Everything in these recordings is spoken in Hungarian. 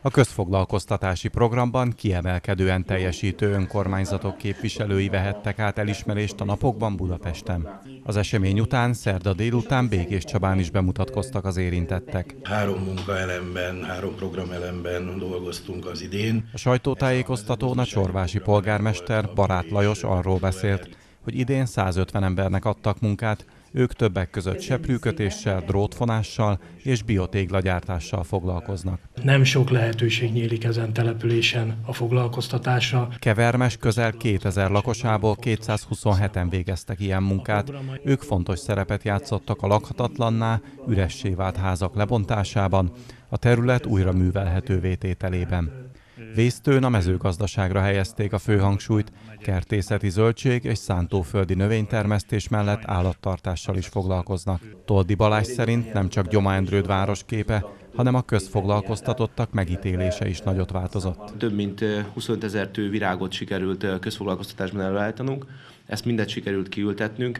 A közfoglalkoztatási programban kiemelkedően teljesítő önkormányzatok képviselői vehettek át elismerést a napokban Budapesten. Az esemény után szerda délután Békéscsabán is bemutatkoztak az érintettek. 3 munkaelemben, 3 programelemben dolgoztunk az idén. A sajtótájékoztatón a csorvási polgármester Barát Lajos arról beszélt, hogy idén 150 embernek adtak munkát, ők többek között seprűkötéssel, drótfonással és biotéglagyártással foglalkoznak. Nem sok lehetőség nyílik ezen településen a foglalkoztatásra. Kevermes közel 2000 lakosából 227-en végeztek ilyen munkát. Ők fontos szerepet játszottak a lakhatatlanná, üressé vált házak lebontásában, a terület újra művelhetővé tételében. Vésztőn a mezőgazdaságra helyezték a főhangsúlyt, kertészeti zöldség és szántóföldi növénytermesztés mellett állattartással is foglalkoznak. Toldi Balázs szerint nem csak Gyoma Endrőd városképe, hanem a közfoglalkoztatottak megítélése is nagyot változott. Több mint 25 000 tő virágot sikerült közfoglalkoztatásban előállítanunk, ezt mindet sikerült kiültetnünk,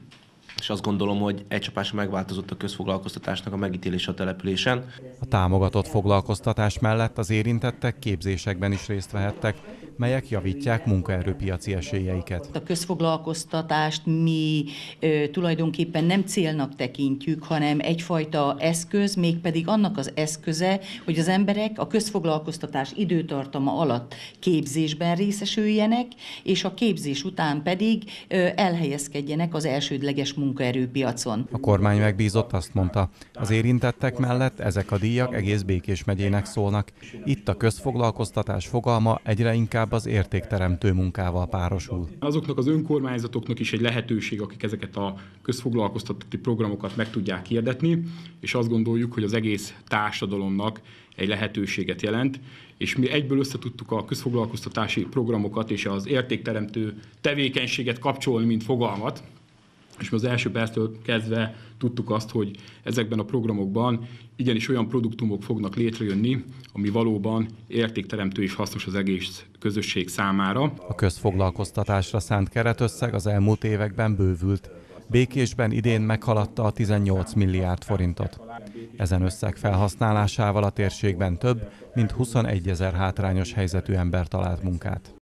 és azt gondolom, hogy egy csapásra megváltozott a közfoglalkoztatásnak a megítélése a településen. A támogatott foglalkoztatás mellett az érintettek képzésekben is részt vehettek, melyek javítják munkaerőpiaci esélyeiket. A közfoglalkoztatást mi tulajdonképpen nem célnak tekintjük, hanem egyfajta eszköz, mégpedig annak az eszköze, hogy az emberek a közfoglalkoztatás időtartama alatt képzésben részesüljenek, és a képzés után pedig elhelyezkedjenek az elsődleges munkaerőpiacon. A kormány megbízott azt mondta, az érintettek mellett ezek a díjak egész Békés megyének szólnak. Itt a közfoglalkoztatás fogalma egyre inkább az értékteremtő munkával párosul. Azoknak az önkormányzatoknak is egy lehetőség, akik ezeket a közfoglalkoztatási programokat meg tudják hirdetni, és azt gondoljuk, hogy az egész társadalomnak egy lehetőséget jelent, és mi egyből összetudtuk a közfoglalkoztatási programokat és az értékteremtő tevékenységet kapcsolni, mint fogalmat, és mi az első perctől kezdve tudtuk azt, hogy ezekben a programokban igenis olyan produktumok fognak létrejönni, ami valóban értékteremtő és hasznos az egész közösség számára. A közfoglalkoztatásra szánt keretösszeg az elmúlt években bővült. Békésben idén meghaladta a 18 milliárd forintot. Ezen összeg felhasználásával a térségben több mint 21 000 hátrányos helyzetű ember talált munkát.